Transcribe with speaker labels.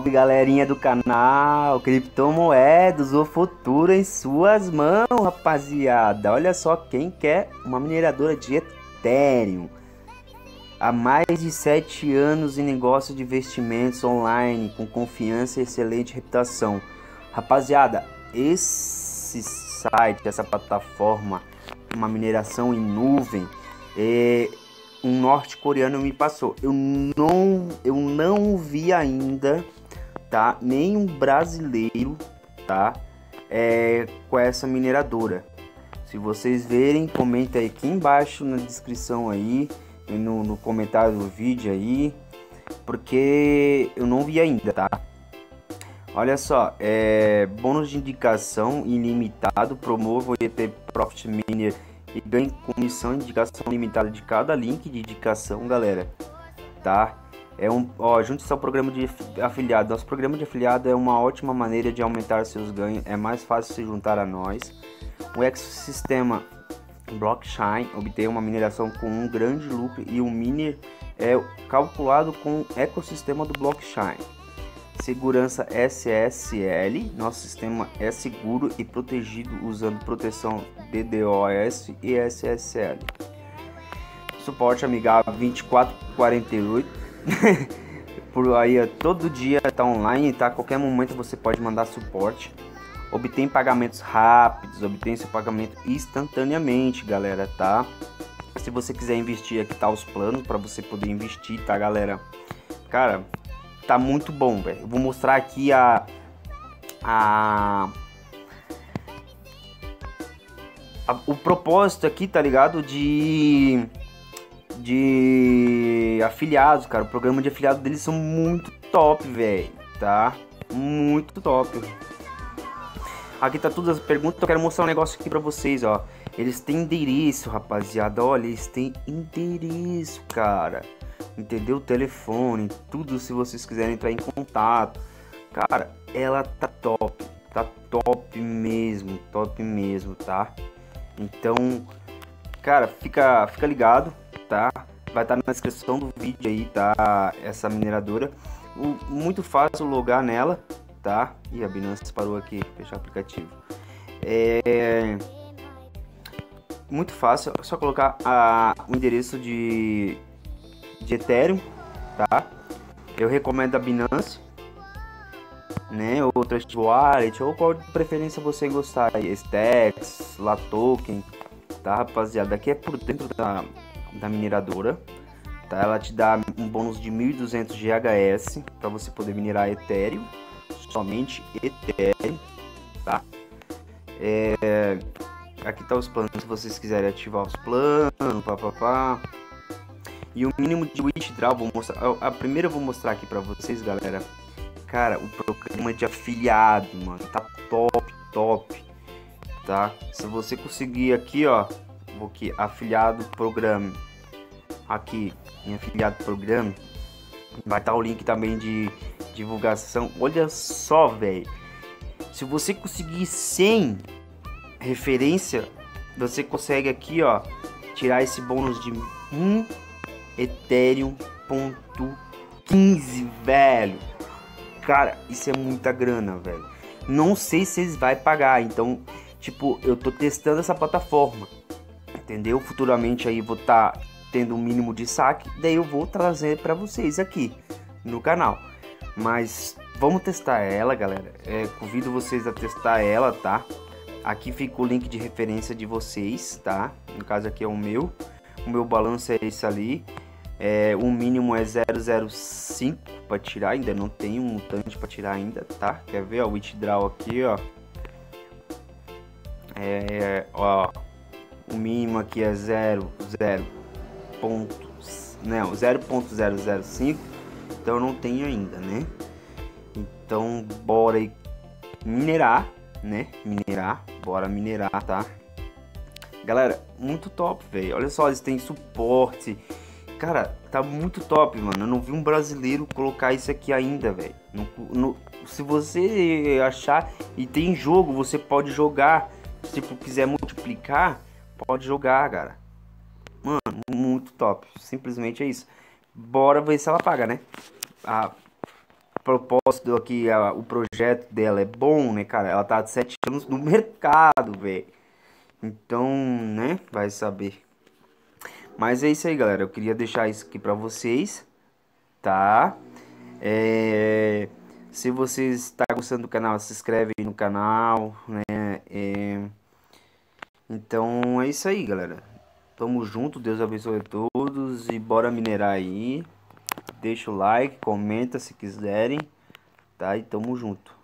Speaker 1: Salve, galerinha do canal Criptomoedas, o futuro em suas mãos, rapaziada. Olha só, quem quer uma mineradora de Ethereum há mais de 7 anos em negócio de investimentos online, com confiança e excelente reputação. Rapaziada, esse site, essa plataforma, uma mineração em nuvem, um norte-coreano me passou. Eu não vi ainda, tá? Nenhum brasileiro, tá? Com essa mineradora. Se vocês verem, comenta aí aqui embaixo na descrição aí, e no comentário do vídeo aí, porque eu não vi ainda, tá? Olha só, bônus de indicação ilimitado, promova o ET Profit Miner e ganhe comissão de indicação limitada de cada link de indicação, galera, tá? Junte-se ao programa de afiliado. Nosso programa de afiliado é uma ótima maneira de aumentar seus ganhos, é mais fácil se juntar a nós. O ecossistema blockchain obtém uma mineração com um grande lucro e o miner é calculado com o ecossistema do blockchain. Segurança SSL, nosso sistema é seguro e protegido usando proteção DDoS e SSL. Suporte amigável 24/48. Por aí todo dia tá online, tá? A qualquer momento você pode mandar suporte. Obtém pagamentos rápidos, obtém seu pagamento instantaneamente, galera, tá? Se você quiser investir, aqui tá os planos para você poder investir, tá, galera? Cara, tá muito bom, velho. Eu vou mostrar aqui o propósito aqui, tá ligado? De afiliados, cara. O programa de afiliados deles são muito top, velho, tá? Muito top. Aqui tá todas as perguntas. Eu quero mostrar um negócio aqui pra vocês, ó. Eles têm endereço, rapaziada. Olha, eles têm endereço, cara. Entendeu? Telefone, tudo, se vocês quiserem entrar em contato. Cara, ela tá top mesmo, tá? Então, cara, fica ligado, tá? Vai estar na descrição do vídeo aí, tá? Essa mineradora. Muito fácil logar nela, tá? E a Binance parou aqui, fechar o aplicativo. Muito fácil, é só colocar o endereço de Ethereum, tá? Eu recomendo a Binance, né? Ou Trust Wallet, ou qual preferência você gostar, Stacks, Latoken, tá, rapaziada? Aqui é por dentro da mineradora, tá? Ela te dá um bônus de 1.200 GHS para você poder minerar Ethereum, somente Ethereum, tá? Aqui tá os planos, se vocês quiserem ativar os planos, papapá. E o mínimo de withdraw, vou mostrar. A primeira eu vou mostrar aqui pra vocês, galera. Cara, o programa de afiliado, mano, tá top, tá? Se você conseguir aqui, ó, vou aqui, afiliado programa. Aqui, em afiliado programa, vai estar o link também de divulgação. Olha só, velho. Se você conseguir 100 referência, você consegue aqui, ó, tirar esse bônus de 1 Ethereum.15, velho. Cara, isso é muita grana, velho. Não sei se eles vão pagar, então, tipo, eu tô testando essa plataforma, entendeu? Futuramente aí vou estar tendo um mínimo de saque, daí eu vou trazer para vocês aqui no canal. Mas vamos testar ela, galera. Convido vocês a testar ela, tá? Aqui fica o link de referência de vocês, tá? No caso aqui é o meu balanço é esse ali. O mínimo é 0,05 para tirar, ainda não tem um mutante para tirar ainda, tá? Quer ver, ó, o withdraw aqui, ó. O mínimo aqui é 0,005, então eu não tenho ainda, né? Então bora aí minerar, né? Bora minerar, tá? Galera, muito top, velho. Olha só, eles têm suporte. Cara, tá muito top, mano. Eu não vi um brasileiro colocar isso aqui ainda, velho. Se você achar e tem jogo, você pode jogar. Se tipo, quiser multiplicar, pode jogar, cara. Mano, muito top. Simplesmente é isso. Bora ver se ela paga, né? propósito aqui, o projeto dela é bom, né, cara? Ela tá há 7 anos no mercado, velho. Então, né, vai saber. Mas é isso aí, galera. Eu queria deixar isso aqui pra vocês, tá? É, se você está gostando do canal, se inscreve aí no canal, né? Então é isso aí, galera. Tamo junto, Deus abençoe a todos e bora minerar aí. Deixa o like, comenta se quiserem, tá? E tamo junto.